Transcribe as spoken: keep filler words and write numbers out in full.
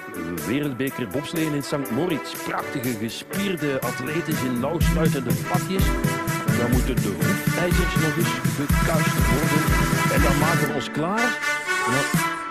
wereldbeker bobsleeën in Sankt Moritz. Prachtige gespierde atleten in nauwsluitende pakjes. En dan moeten de hoefijzers nog eens gekuist worden. En dan maken we ons klaar. En dan